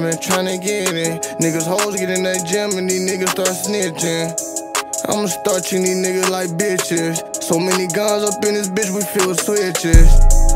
been tryna get it. Niggas hoes get in that gym and these niggas start snitching. I'ma start treating these niggas like bitches. So many guns up in this bitch, we feel switches.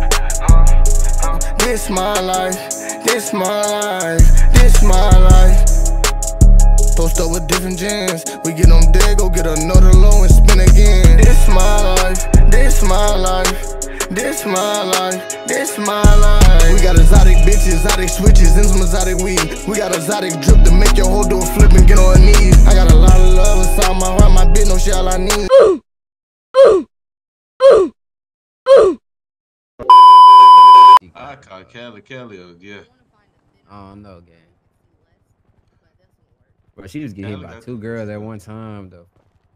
This my life, this my life, this my life. Post up with different gens. We get on deck, go get another low and spin again. This my life, this my life. This my life, this my life. We got exotic bitches, exotic switches, and some exotic weed. We got exotic drip to make your whole door flip and get on her knees. I got a lot of love inside my heart, my bitch, no shit all I need. I call Kelly, yeah. I don't know, gang. But she was getting hit by 2 girls at one time, though.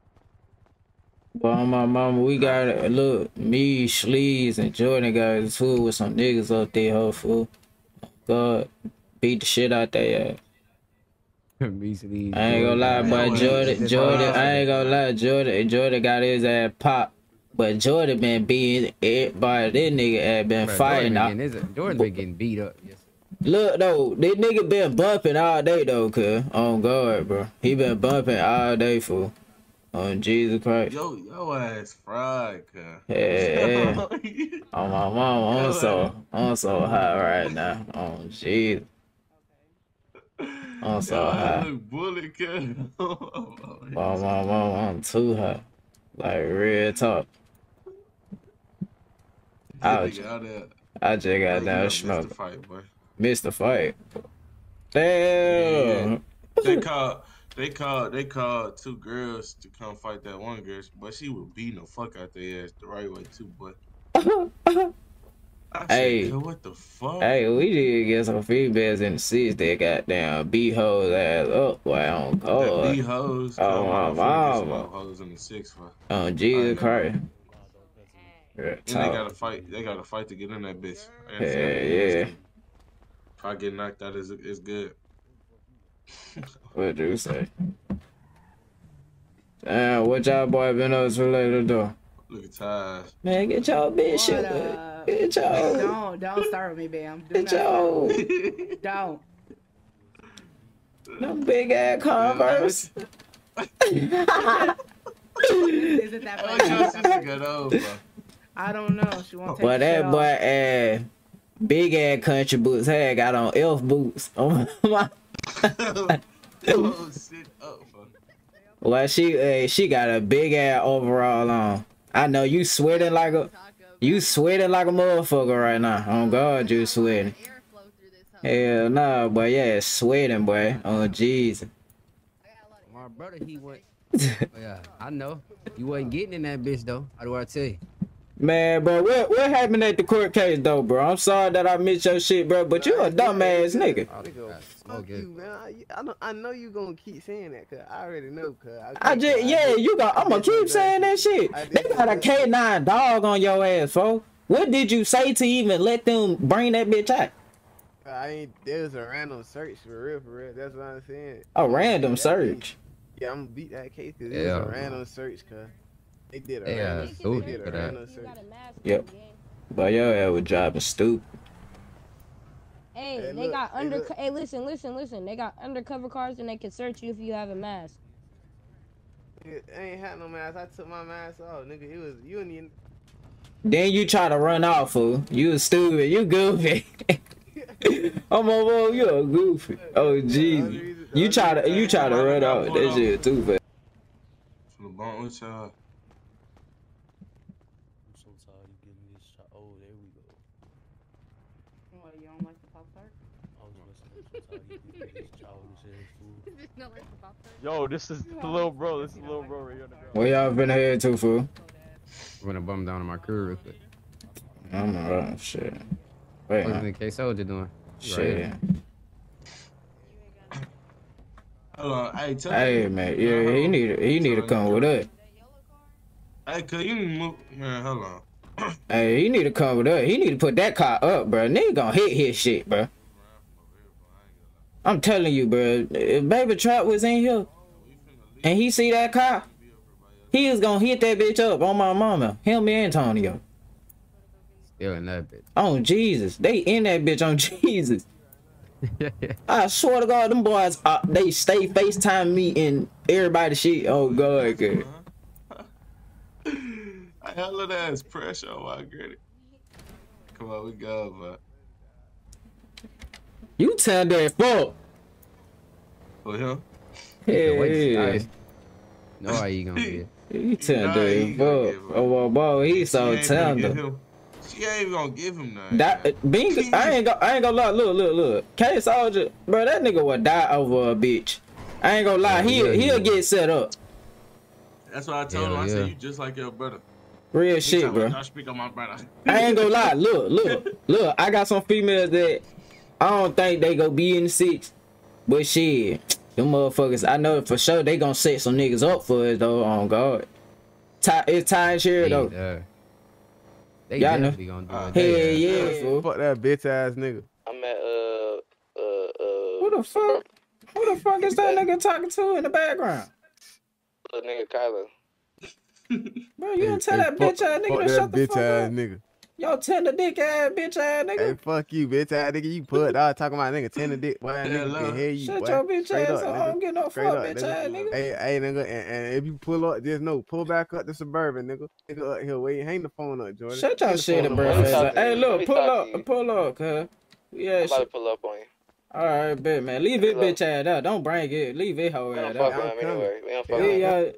Well, my mama, we got look, me, Sleeves, and Jordan got into it with some niggas up there, ho, fool. God, beat the shit out there, I ain't gonna lie, but Jordan, I ain't gonna lie, Jordan got his ass popped. But Jordan been beating everybody. This nigga had been fighting. Jordan been getting beat up. Yes. Look though, this nigga been bumping all day though, cuz. On guard, bro. He been bumping all day, fool. On Jesus Christ. Yo ass fried, cuz. Yeah. On my mama, I'm so high right now. On Jesus. I'm so high. Bullet, cuz. On my mama, I'm too high. Like real talk. I just got down smoke. Missed the fight. Damn. Yeah. They called 2 girls to come fight that one girl, but she was beating the fuck out their ass the right way too, but hey, what the fuck? Hey, we did get some females in the seats that goddamn beat hoes ass up, boy, on God. Beat hoes. Oh my mama. Hoes in the 6 for. Oh Jesus Christ. Yeah, they gotta fight to get in that bitch. Yeah. If I get knocked out, it's good. What do you say? Damn, what y'all boy been up to later though? Look at Taj. Man, get y'all bitch shit. Get y'all. Don't start with me, Bam. Get y'all. Don't. No big ass Converse. Isn't that I don't know. She won't take. But that boy, big ass country boots. Hey, got on elf boots. Oh my. Well, she got a big ass overall on. I know you sweating like a motherfucker right now. Oh God, you sweating. Hell nah, boy. Yeah, sweating, boy. Oh Jesus. My brother, he went. Yeah, I know. You wasn't getting in that bitch though. How do I tell you? Man, bro, what happened at the court case though, bro? I'm sorry that I missed your shit, bro, but you a dumbass nigga. Fuck you, man. I know you gonna keep saying that, cause I already know, cause I'm gonna keep saying that shit. They got a K9 dog on your ass, folks. What did you say to even let them bring that bitch out? There was a random search for real. That's what I'm saying. A random search? Yeah, I'm gonna beat that case because it was a random search, cuz. They did a random search. Yep. But your ass was driving stupid. Hey, they got undercover. Hey, listen. They got undercover cars and they can search you if you have a mask. I ain't had no mask. I took my mask off, nigga. It was you and the. Then you try to run off, fool. You stupid. You goofy. Oh my boy, you a goofy. Oh Jesus. You try to run off. That shit too fast. From the bone with y'all. Yo, this is the little bro. This is the little bro right here. Where y'all been head to, fool? I'm gonna bum down on my crew real quick. I'm alright, shit. Wait, what's the K-Soldier doing? Shit. Right. Hold on, hey man, yeah, he need to come with us. Hey, cuz you need to move, man. Hold on. Hey, he need to come with us. He need to put that car up, bro. Nigga gonna hit his shit, bro. I'm telling you, bro. If Baby Trap was in here and he see that car, he is gonna hit that bitch up on my mama. Him and Antonio. Still in that bitch. On Jesus. They in that bitch on Jesus. I swear to God, them boys, they stay FaceTime me and everybody shit. Oh God, good. I hell of that pressure, I get it. Come on, we go, man. You tell that fuck. For him? Yeah. No, how you gonna get? You tell that fuck. Oh, boy, he's so tender. She ain't even gonna give him nothing. I ain't gonna lie. Look. K Soldier, bro, that nigga would die over a bitch. I ain't gonna lie. He'll get set up. That's why I told him. I said you just like your brother. Real shit, bro. I speak on my brother. I ain't gonna lie. Look. I got some females that I don't think they gonna be in the six, but shit, them motherfuckers, I know for sure they gonna set some niggas up for us though. On God, it's Ty and Sherry though. They definitely gonna do it. Hell yeah. Fuck that bitch ass nigga. I'm at Who the fuck? Who the fuck is that nigga talking to in the background? Little nigga Kyler. Bro, you don't tell that bitch ass nigga to shut the fuck up. Nigga. Yo, tender dick ass bitch ass nigga. Hey, fuck you, bitch ass nigga. You put dog talking about nigga tender dick. Boy, nigga can hear you. Shut boy. your bitch Straight ass up, up. I don't get no fuck, bitch ass nigga. Hey, nigga, and if you pull up, just know, pull back up the Suburban, nigga. Nigga up here, wait, hang the phone up, Jordan. Shut your shit, bro. Hey, look, pull up, cuz. Yeah, I'm about to pull up on you. All right, bet, man. Leave it, bitch ass out. Don't bring it. Leave it, hoe ass out. We don't fuck with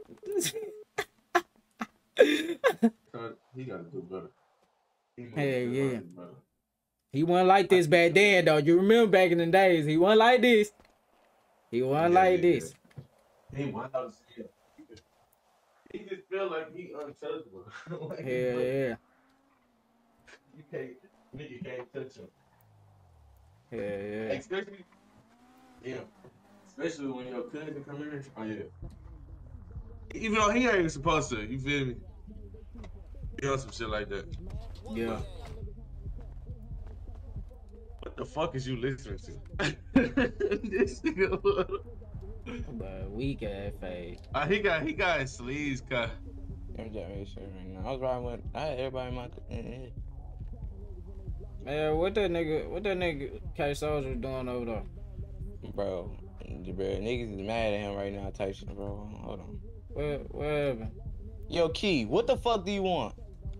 him. He gotta do better. Hey, yeah. He wasn't like this back then, though. You remember back in the days, he wasn't like this. He wasn't like this. He wild as hell. He just feel like he untouchable. Hell yeah. You can't touch him. Hell yeah. Especially when your cousin come in. Oh yeah. Even though he ain't even supposed to, you feel me? You know some shit like that. Yeah. What the fuck is you listening to? This nigga. But weak ass face. He got his sleeves cut. I'm just right now. I was riding with everybody in my. Man, what that nigga K Soldier doing over there? Bro, niggas is mad at him right now, type shit, bro. Hold on. What happened? Yo, Key, what the fuck do you want?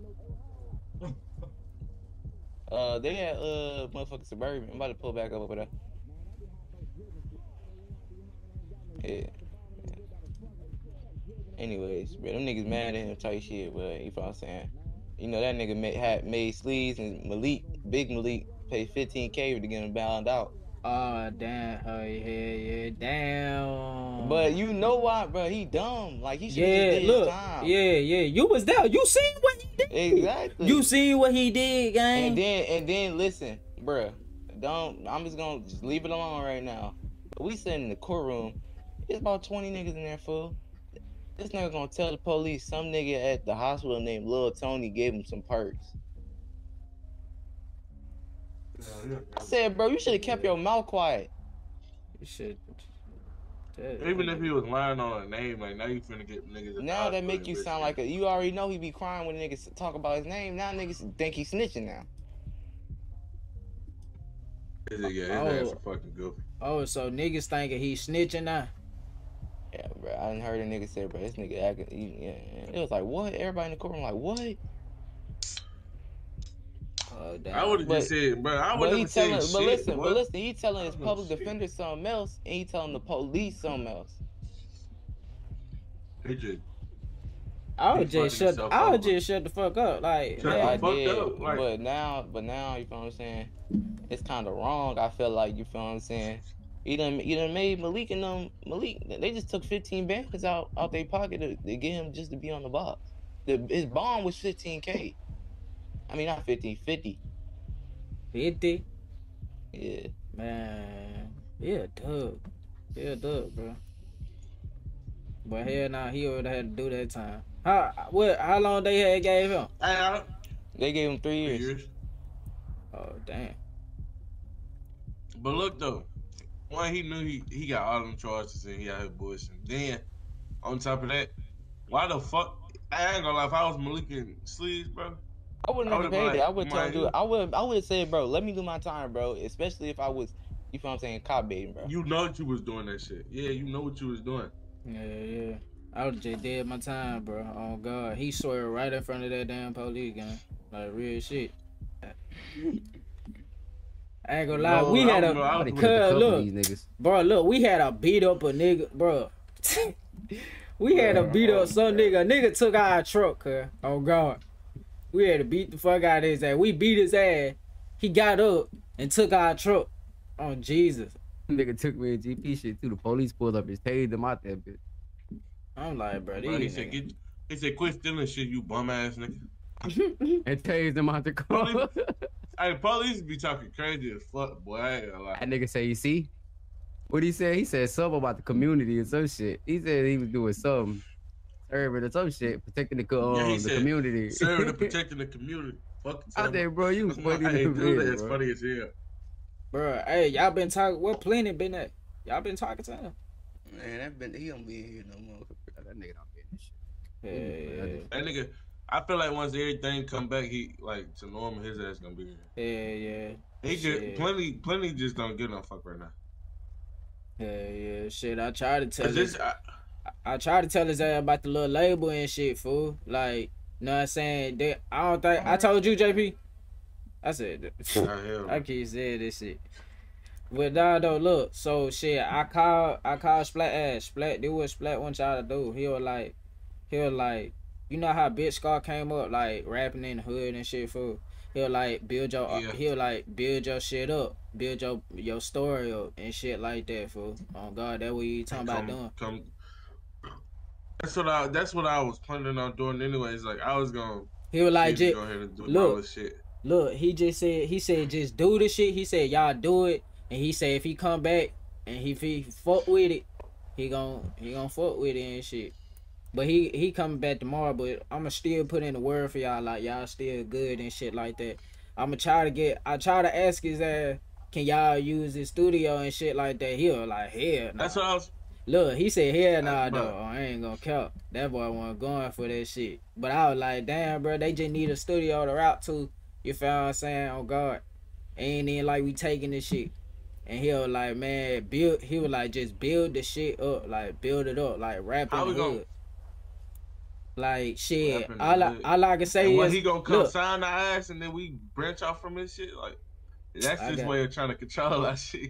They had motherfucking Suburban. I'm about to pull back up over there. Yeah. Anyways, bro, them niggas mad at him type shit, but you know what I'm saying? You know that nigga made Sleeves and Big Malik pay $15K to get him bound out. Oh damn! Oh yeah, damn. But you know why, bro? He dumb. Like he should have just did his time. Yeah. You was there. You seen what he did. Exactly. You seen what he did, gang. And then listen, bro. I'm just gonna leave it alone right now. We sitting in the courtroom. It's about 20 niggas in there, fool. This nigga gonna tell the police some nigga at the hospital named Lil Tony gave him some perks. I said, bro, you should have kept your mouth quiet. You should. Even if he was lying on a name, like now you finna get niggas. Now that make you sound like you already know he be crying when niggas talk about his name. Now niggas think he snitching now. His ass a fucking goofy. Oh, so niggas thinking he snitching now? Yeah, bro. I done heard a nigga say, bro, this nigga acting. Yeah. It was like, what? Everybody in the courtroom like, what? Oh, damn. I would have just said, bro. I would have said shit. But listen, he telling his public defender something else, and he telling the police something else. I would just shut the fuck up, like. I did, but now, you know what I'm saying? It's kind of wrong. I feel like, you feel what I'm saying? You done made Malik and Malik. They just took 15 bands out their pocket to get him just to be on the box. His bond was 15K. I mean, not 50. 50? Yeah. Man. Yeah, dub, bro. But hell nah, he would have had to do that time. How long they had gave him? They gave him 3 years. Oh, damn. But look, though. One, he knew he got all them charges and he out here bullshitting. Then, on top of that, why the fuck? I ain't gonna lie, if I was Malik and Sleeves, bro. I wouldn't have paid it. I would tell him, dude. I would have said, bro, let me do my time, bro. Especially if I was, you feel what I'm saying, cop baiting, bro. You know what you was doing that shit. Yeah, you know what you was doing. Yeah. I was just dead my time, bro. Oh God, he swear right in front of that damn police gun, like real shit. I ain't gonna lie, we had a look, bro. Look, we had a beat up a nigga, bro. We had a beat up some nigga. A nigga took our truck, cuz. Oh God, we had to beat the fuck out of his ass. We beat his ass. He got up and took our truck. Oh Jesus. Nigga took me in GP shit too. The police pulled up and tased him out that bitch. I'm like, bro, he said, quit stealing shit, you bum ass nigga. And tased him out the car. Hey, police be talking crazy as fuck, boy. I ain't gonna lie. That nigga say, you see? What he said? He said something about the community and some shit. He said he was doing something. Serving or some shit, protecting the community. Serving and protecting the community. Fuck I think, bro, you funny. That's funny as hell. Bro, hey, y'all been talking. What Plenty been at? Y'all been talking to him? Man, he don't be in here no more. That nigga don't be in this shit. That nigga, I feel like once everything come back, he like to normal, his ass gonna be here. Yeah. He just plenty just don't give no fuck right now. Yeah. Shit, I try to tell this. I try to tell his ass about the little label and shit, fool. Like, you know what I'm saying? I don't think I told you, JP. I said, I keep saying this shit. But nah, though, look, so shit, I called Splat. Splat, do what Splat wants y'all to do. He was like, you know how Bitch Scar came up, like rapping in the hood and shit, fool. He'll like build your shit up, build your story up and shit like that, fool. Oh God, that's what you talking about doing. That's what I was planning on doing anyways. Like I was gonna. He was like, go ahead and do all this shit. Look, he said just do the shit. He said y'all do it, and he said if he come back and if he fuck with it, he gon' fuck with it and shit. But he coming back tomorrow, but I'ma still put in the word for y'all, like y'all still good and shit like that. I try to ask his ass, can y'all use his studio and shit like that? He was like, hell nah. That's what I was. Look, he said, hell nah, though. I ain't gonna count. That boy wasn't going for that shit. But I was like, damn, bro, they just need a studio to rap to. You feel what I'm saying? Oh God, ain't even like we taking this shit. And he was like, man, he was like, just build the shit up, like build it up, like rap in the hood. Like shit, all I can say is, he gonna come sign the ass and then we branch off from this shit. Like that's his way of trying to control that shit.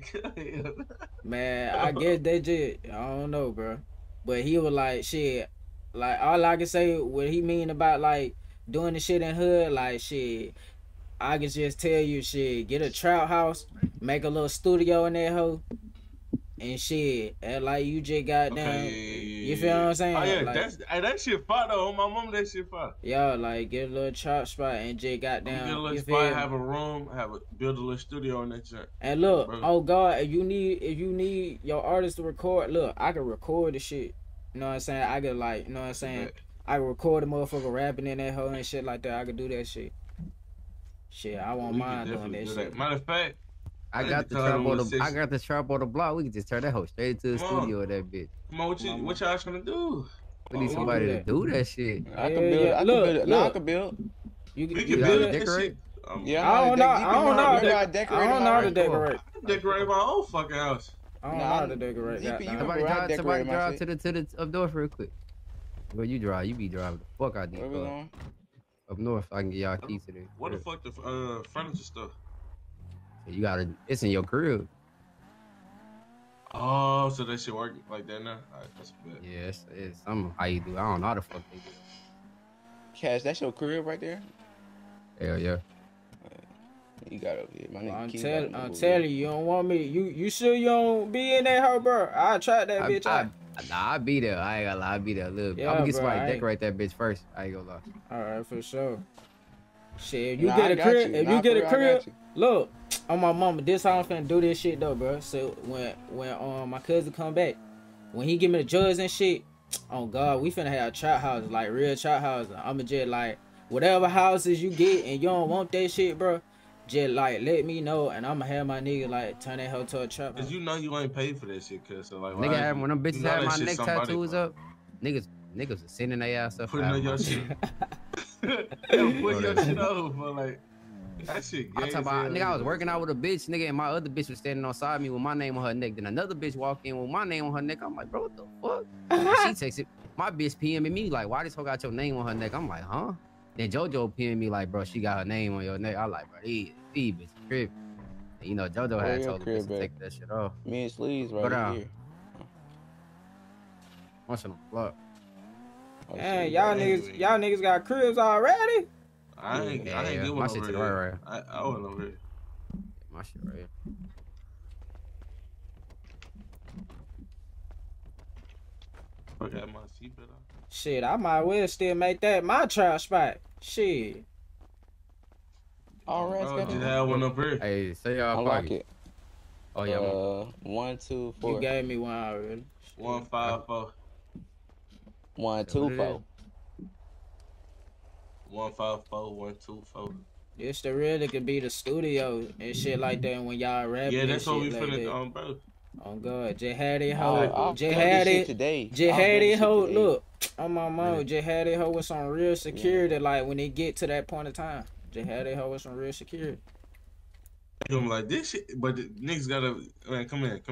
Man, I guess they just, I don't know, bro. But he was like, shit, like all I can say what he mean about like doing the shit in hood, like shit. I can just tell you, shit, get a trap house, make a little studio in that hoe, and shit, and like you just got down. You feel what I'm saying? Oh yeah, like, that shit fire though. On my mom, that shit fire. Yeah, like get a little trap spot and just got down. Get a little spot, have a room, build a little studio in that shit. And look, bro. Oh God, if you need your artist to record, look, I can record the shit. You know what I'm saying? I could like, you know what I'm saying? I can record a motherfucker rapping in that hoe and shit like that. I could do that shit. Shit, I won't mind doing that shit. Matter of fact, I got the trap on the block. We can just turn that hoe straight to the studio of that bitch. Come on, what y'all trying to do? We need somebody to do that shit. I can build. I can build. You can build decorate. Yeah, I don't know how to decorate. I decorate my own fucking house. I don't know how to decorate. Somebody drive to the up north real quick. Where you drive? You be driving the fuck out these cars. Up north, I can get y'all keys to there. What the fuck the furniture stuff? You gotta, it's in your crib. Oh, so that shit work like that now? Alright, that's good. Yeah, it's some how you do. I don't know how the fuck they do. Cash, that's your crib right there? Hell yeah. You got up here. My nigga I'm telling you, you don't want me. You sure you don't be in that hoe, bro? I'll try that bitch out. Nah, I'll be there. I ain't gonna lie, I'll be there a little bit. I'm gonna get somebody to decorate that bitch first. I ain't gonna lie. Alright, for sure. Shit, if you get a crib, look, on my mama, this how I'm finna do this shit though, bro. So when my cousin come back, when he give me the drugs and shit, oh God, we finna have trap houses, like real trap houses. I'ma just like, whatever houses you get and you don't want that shit, bro, just like let me know and I'ma have my nigga like turn that hoe to a trap house. Cause you know you ain't paid for that shit, cuz so like nigga, when them bitches have my neck tattoos up, niggas are sending their ass up. Putting on your shit. Put your shit over, like. That shit I'm gay. talking about, nigga, I was working out with a bitch, nigga, and my other bitch was standing on side me with my name on her neck. Then another bitch walked in with my name on her neck. I'm like, bro, what the fuck? And she texted my bitch PMing me like, why this hoe got your name on her neck? I'm like, huh? Then JoJo PMing me like, bro, she got her name on your neck. I like, bro, these bitch crib. And, you know, JoJo had told the bitch to take that shit off. Me and Sleeves right here. Once in a block. Man, y'all niggas got cribs already? I ain't get one my shit over to here. right. I went over here. My shit right here. I got my seatbelt on. Shit, I might well still make that my trap spot. Shit. All right, just have one up here. Hey, say y'all unlock it. Oh yeah. 1, 2, 4. You gave me one already. 1, 5, 4. 1, 2, 4. 1, 5, 4. 1, 2, 4. This the real that could be the studio and shit like that when y'all rapping. Yeah, that's what we like finna on, bro. Oh God, just had it hoe. Just had it hoe. Look, on my mom, just had it hoe with some real security. Like when they get to that point of time, just had it hoe with some real security. I'm like this shit, but the niggas gotta man, come in.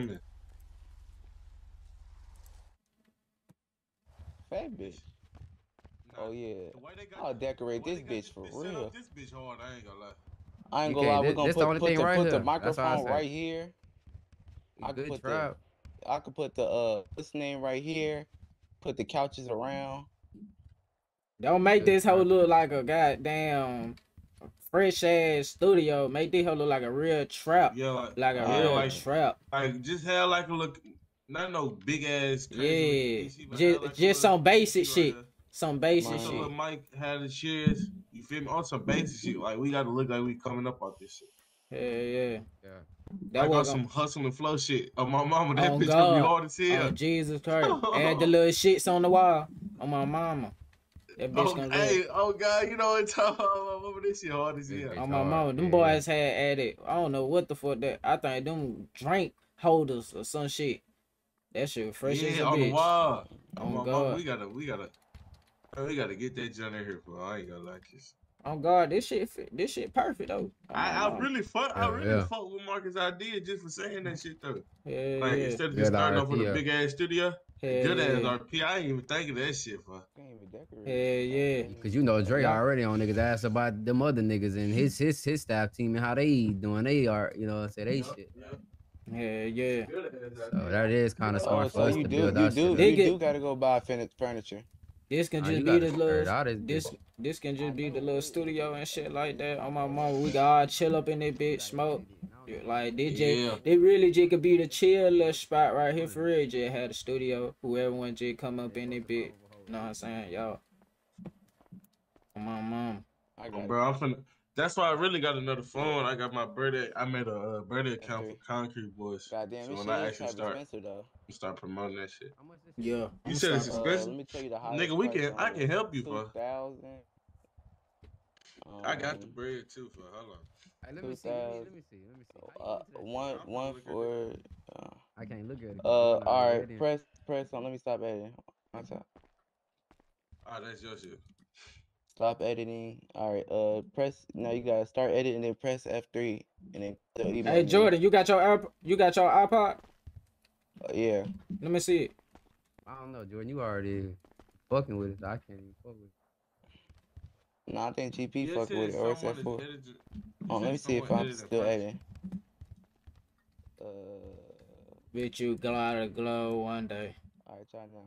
Fat bitch. Oh yeah. I'll decorate this bitch for real. This bitch hard. I ain't gonna lie. I ain't gonna lie. We're gonna put the microphone right here. I could put the this name right here. Put the couches around. Don't make this hoe look like a goddamn fresh ass studio. Make this hoe look like a real trap. Yeah, like a real trap. Like just have like a look, not no big ass. Yeah, just some basic shit. Some basic shit. Little Mike had the chairs. You feel me? On some basic shit. Like we gotta look like we coming up off this shit. Yeah. That was some hustle and flow shit. Oh my mama, that bitch gonna be hard as hell. Oh Jesus Christ! Add the little shits on the wall. On my mama. That bitch gonna hey, oh God, you know what I'm talking about? This shit hard as hell. On my mama, them boys had added. I don't know what the fuck that. I think them drink holders or some shit. That shit fresh as a bitch. On the wall. Oh my God, we gotta get that joint in here, bro. I ain't gonna like this. Oh God, this shit perfect though. I really fuck with Marcus' idea just for saying that shit though. Like instead of just starting off with a big ass studio, good ass RP. I ain't even think of that shit, bro. Yeah. Cause you know Dre already on niggas ass about them other niggas and his staff team and how they doing they art, you know, say they shit. Yeah. So that is kind of smart for us to build our shit. You do gotta go buy furniture. This can just be the little. This can just be the little studio and shit like that. On my mama, we got all chill up in that bitch, smoke. Like they really just could be the chill little spot right here for real. Just had a studio. Whoever want to come up in that bitch. You know what I'm saying, y'all? On my mom. Bro, I'm finna. That's why I really got another phone. I got my birthday. I made a birthday account for Concrete Boys. Goddamn, so when I actually start promoting that shit. Yeah. You said it's expensive. Let me tell you the highest. Nigga, I can help you for. 2,000. I got the bread too for. Hold on. Hey, let me see. One for. I can't look at it. All right, press on. Let me stop editing. On top. Oh, that's your shit. Stop editing. All right. Press. Now you gotta start editing, then press F3, and then. Hey Jordan, you got your iPod? Yeah. Let me see it. I don't know, Jordan. You already fucking with it. So I can't even fuck with it. No, I think GP fuck with it, or it's F4. Oh, let me see if I'm still editing. Bet you gotta glow one day. All right, try now.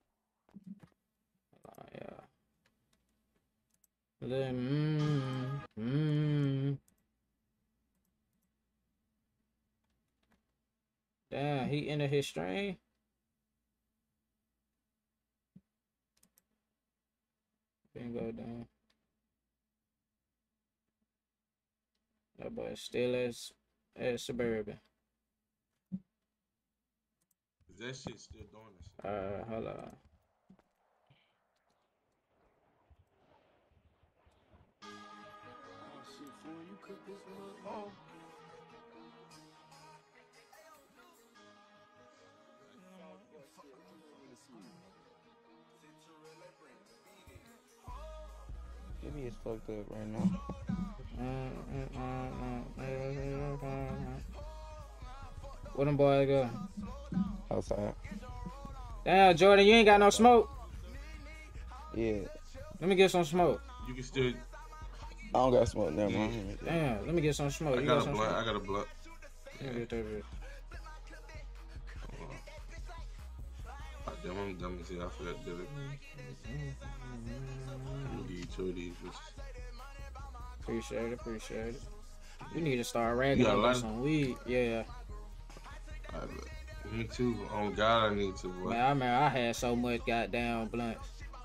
Damn, he entered his stream. Didn't go down. That boy still as Suburban. Is that shit still doing this shit? Hold on. Give me is fucked up right now. Where them boys go? Outside. Damn, Jordan, you ain't got no smoke? Yeah. Let me get some smoke. You can still. I don't got smoke, never mind. Damn, let me get some smoke. I got a blunt. I got a blunt. Let me get that bit. Damn, I'm dumb as hell. I forgot to do it. I'm gonna give you 2 of these bitches. Appreciate it. We need to start ragging on some weed. Yeah. Me too. On God, I need to. Boy. Man, I had so much goddamn blunts.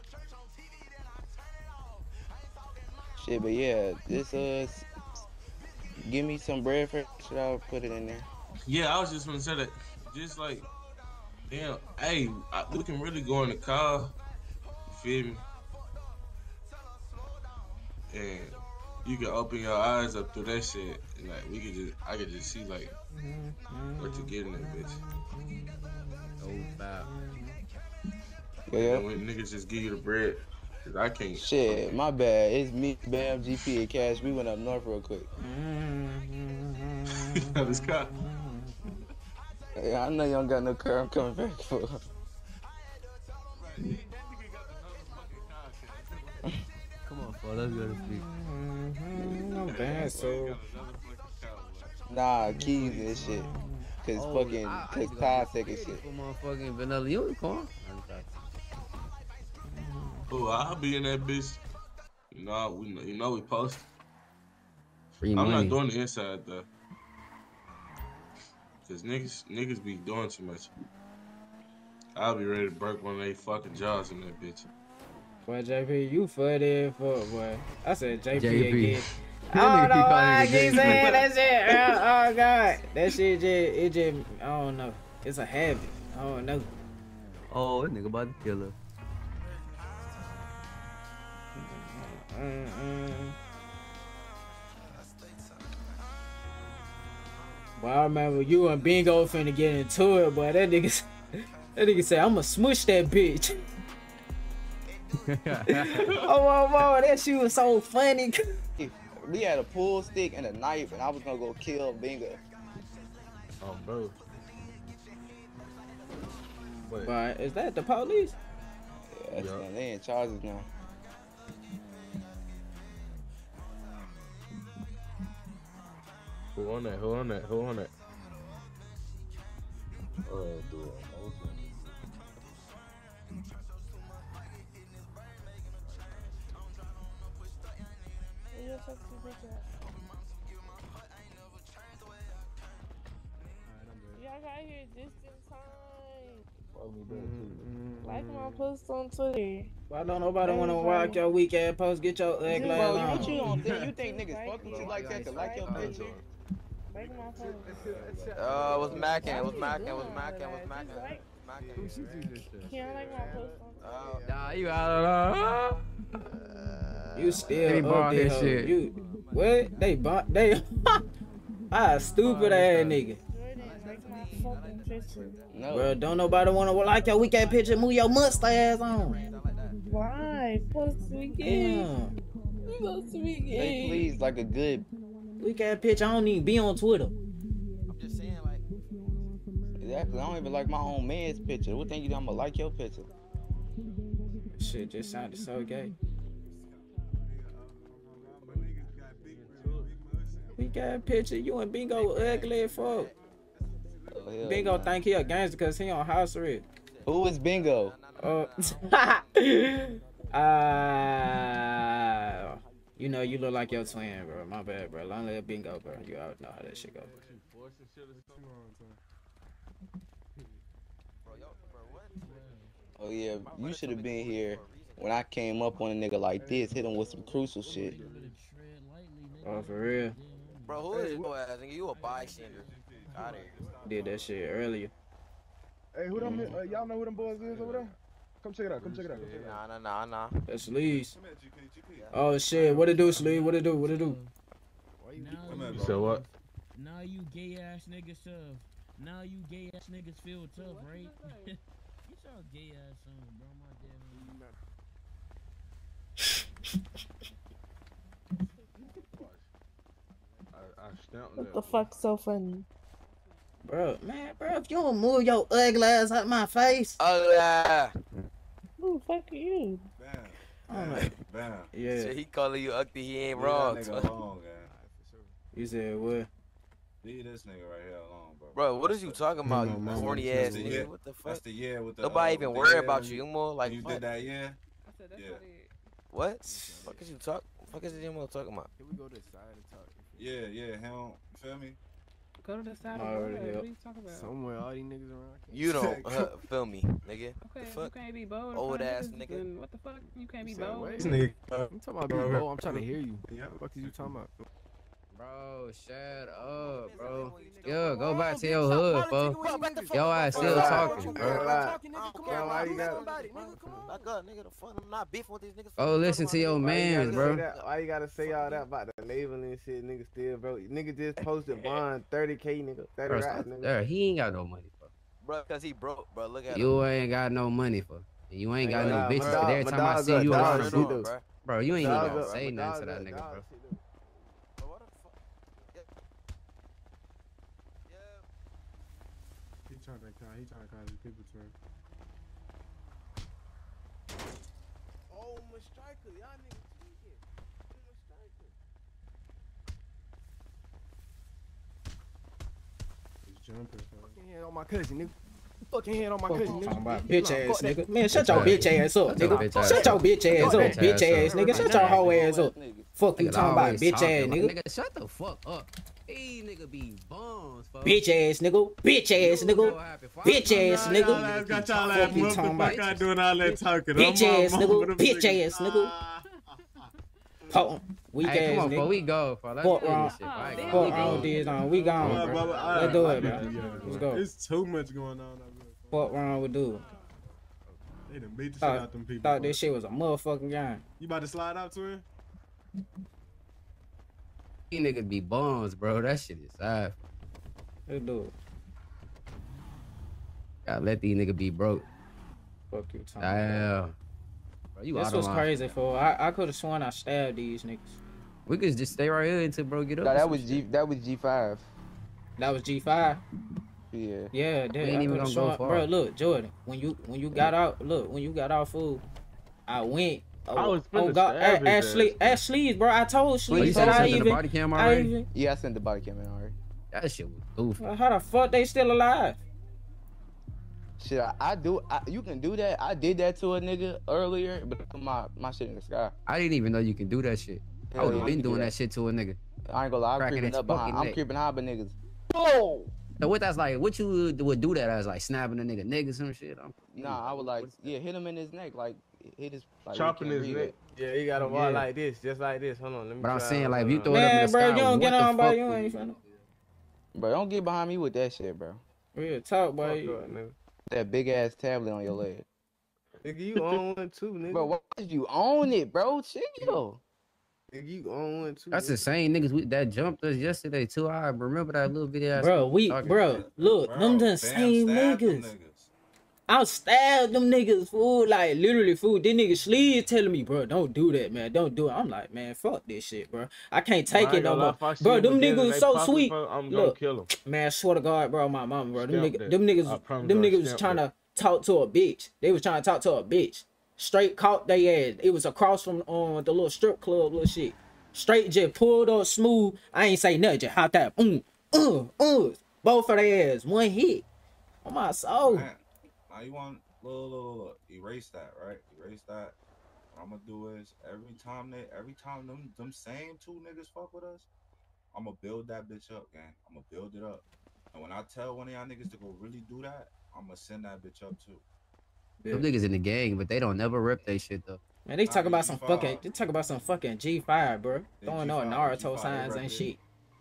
Shit, but yeah, this give me some bread for shit. I'll put it in there. Yeah, I was just gonna say that. Just like, damn, hey, we can really go in the car. You feel me? And you can open your eyes up through that shit, and like I could just see like what you get in that bitch. Oh, wow. Yeah. And when niggas just give you the bread, cause I can't. Shit, my bad. It's me, Bam, GP, and Cash. We went up north real quick. This car. Yeah, I know you don't got no car. I'm coming back for. Come on, bro. Let's go to sleep. I'm bad, so. Nah, keys and shit. Cause cause Todd taking shit. For motherfucking vanilla unicorn. Oh, I'll be in that bitch. You know we post. Free I'm money. not doing the inside though. Cause niggas be doing too much. I'll be ready to break one of they fucking jaws in that bitch. Boy, JP, you funny fuck, boy. I said JP again. I don't know why I keep saying that shit. Oh God, that shit just, I don't know. It's a habit. I don't know. Oh, that nigga about to kill her. Boy, I remember you and Bingo finna get into it, boy. That nigga said, I'ma smush that bitch. oh, that shit was so funny. We had a pool stick and a knife, and I was gonna go kill Bingo. Oh, bro. But is that the police? Yeah, they in charges now. Who on that? Oh, dude. Y'all got here just in time. Like my post on Twitter. Why don't nobody want to rock your weak ass post? Get your ugly ass on. What you don't think? You think niggas fuck with you like that to like your picture? Like my post. Was macking. Can't like my post on Twitter. Nah, you out of You still up there, shit. You what? They stupid ass nigga. No. Bro, don't nobody want to like your weak ass picture. Move your mustache on. Why? Post me again. Post me again. Say please, like a good weak ass picture. I don't even be on Twitter. I'm just saying, like. Exactly. I don't even like my own man's picture. What think you I'ma like your picture? Shit just sounded so gay. We got a picture. You and Bingo ugly as fuck. Oh, Bingo think he a gangster because he on house arrest. Who is Bingo? You know you look like your twin, bro. My bad, bro. Long live Bingo, bro. You already know how that shit go. Oh yeah, you should have been here when I came up on a nigga like this, hit him with some crucial shit. Oh, for real? Bro, who is boy ass nigga? You a bystander. Got it. Did that shit earlier. Hey, who them? Y'all know who them boys is over there? Come check it out. Nah. That's Sleeze. Oh shit, what it do, Sleeze? What it do? So what? Now you gay ass niggas tough. Now you gay ass niggas feel tough, right? Get your gay ass on, bro. My damn. the fuck's so funny? Bro, man, bro, if you don't move your ugly ass out my face. Who the fuck are you? Bam. Yeah. Shit, he calling you ugly, he ain't Leave wrong. that nigga alone, gang. You said what? Leave this nigga right here alone, bro. Bro, what is you talking about, you horny ass nigga? What the fuck? That's the year with the. Nobody even worry about you. You more like. You did that, yeah. Yeah. What? Fuck is you talk? Fuck is you more talking about? Can we go to the side and talk? Yeah, him. You feel me? Go to the side of the road. What are you talking about? Somewhere all these niggas around. You don't feel me, nigga. Okay, the fuck? you can't be bold. Old ass nigga. Then what the fuck? You can't be bold. This nigga. I'm talking about being bold. I'm trying to hear you. What the fuck is you talking about? Bro, shut up, bro. Yo, go back to your hood, bro. Yo, I still talking, bro. Why you got? Back up, nigga. The fuck, I'm not beefing with these niggas. Oh, listen to your man, bro. Why you gotta say all that about the labeling and shit, nigga? Still, bro. Nigga just posted bond 30K, nigga. 30 racks, nigga. There, he ain't got no money, Bro, cause he broke, bro. Look at him. You ain't got no money for. You ain't got no bitches. But every time I see you around the group, bro, you ain't even gonna say nothing to that nigga, bro. He trying to call his people to him. Oh, my striker, y'all niggas tweaking. My striker. He's jumping. Fucking hand on my cousin, nigga. Fucking hand on my cousin, nigga. Talking about bitch ass nigga. Man, shut your bitch ass up, nigga. Shut your bitch ass up, bitch ass nigga. Shut your hoe ass up. Fuck you talking about, bitch ass nigga. Shut the fuck up. These nigga be bums, fuck. Bitch ass nigga. Bitch ass nigga. Bitch ass nigga. Got y'all ass motherfucker doing all that talking. Bitch ass nigga. Bitch ass nigga. Weak ass come on, nigga. bro. We go, bro. Let's Fuck do wrong. this shit, bro. Fuck wrong this on. We gone, bro. Let's do it, man. Let's go. It's too much going on. Fuck wrong with dude. They done beat the shit out them people. Thought this shit was a motherfucking game. You about to slide out to him? These niggas be bums, bro. That shit is sad. Let's do it. Gotta let these niggas be broke. Fuck you, Tom. Damn. Bro, you this out was of crazy, line. fool. I could have sworn I stabbed these niggas. We could just stay right here until bro get up. Nah, that was G5. That was G5. Yeah. Yeah, We ain't even gonna go far. Bro, look, Jordan. When you got out, when you got out, fool, I went. I was oh God, Ashley, bro. I told Sleeves that I even. Yeah, I sent the body cam in already. That shit was goofy. How the fuck they still alive? Shit, you can do that. I did that to a nigga earlier, but my shit in the sky. I didn't even know you can do that shit. I would have been doing that shit to a nigga. I ain't gonna lie, I'm creeping up behind. I'm creeping high, but niggas. Oh. So what that's like? What you would do that as like snapping a nigga some shit? Nah, I would like hit him in his neck, like hit his like chopping his neck. Yeah, you gotta walk like this, just like this. Hold on, let me. But I'm saying like if you throw it up in the bro, sky, you don't get on, bro. You ain't finna. Bro, don't get behind me with that shit, bro. Real talk, boy. That big ass tablet on your leg. Nigga, you own one too, nigga. Bro, why did you own it, bro? Chill. Nigga, you own one too. That's the same niggas that jumped us yesterday too. I remember that little video. Bro, look, them the same niggas. I stabbed them niggas, fool. Like literally, fool. This nigga Sleeve telling me, bro, don't do that, man. Don't do it. I'm like, man, fuck this shit, bro. I can't take it no more. Bro, them niggas so sweet. I'm gonna kill him. Man, swear to God, bro, my mama, bro. Them niggas was trying to talk to a bitch. They was trying to talk to a bitch. Straight caught they ass. It was across from the little strip club, little shit. Straight just pulled up smooth. I ain't say nothing. Just hot that. Both of their ass. One hit. On my soul. Man, now you want look, erase that, right? Erase that. What I'm gonna do is every time them same two niggas fuck with us, I'm gonna build that bitch up, gang. I'm gonna build it up. And when I tell one of y'all niggas to go really do that, I'm gonna send that bitch up too. Them niggas in the gang, but they don't never rip they shit though. Man, they talk about some fucking G5, bro. Throwing on Naruto signs and shit.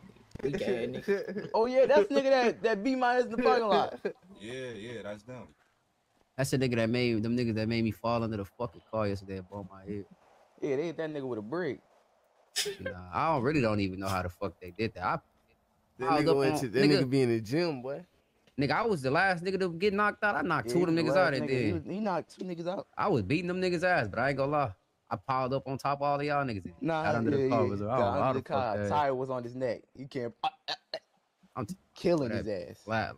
Oh yeah, that's nigga that B minus the parking lot. Yeah, that's them. That's the nigga that made them niggas that made me fall under the fucking car yesterday and bump my head. Yeah, they hit that nigga with a brick. Nah, I don't even know how the fuck they did that. That nigga be in the gym, boy. Nigga, I was the last nigga to get knocked out. I knocked two of them niggas out and then he knocked two niggas out. I was beating them niggas ass, but I ain't gonna lie. I piled up on top of all of y'all niggas. Nah, got under the car. Got under the car. Tire was on his neck. You can't. I'm killing his ass. Flat.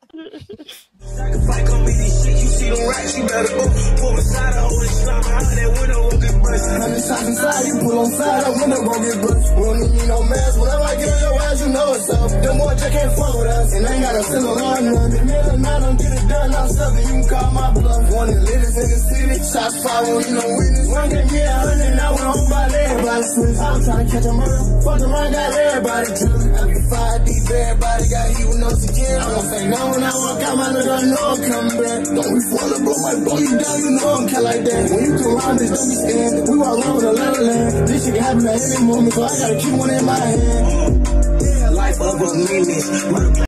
Fight on me, this shit, you see them racks, you better go. Pull beside her, hold it, slide behind that window, won't get busted. 100 shots inside, you pull on side, that window gon' get busted. We don't need no mask, whenever I get on your ass, you know it's up. Them boys just can't fuck with us, and I ain't got a single on none. The middle night, don't get it done, I'm something, you can call my bluff. One of the latest in the city, shots fired, we no witness. One get me 100, now we're on by everybody switch. I'm trying to catch a murder, fuck around, got everybody drilling. After 5 deep, everybody got heat with no security. I don't say no when I walk out, my nigga, I know I'm coming back. Don't be falling, bro, might blow you down, you know I'm cat like that. When you come around, bitch, don't be scared. We walk around with a lot of land. This shit can happen at any moment, so I gotta keep one in my hand. Life of a menace.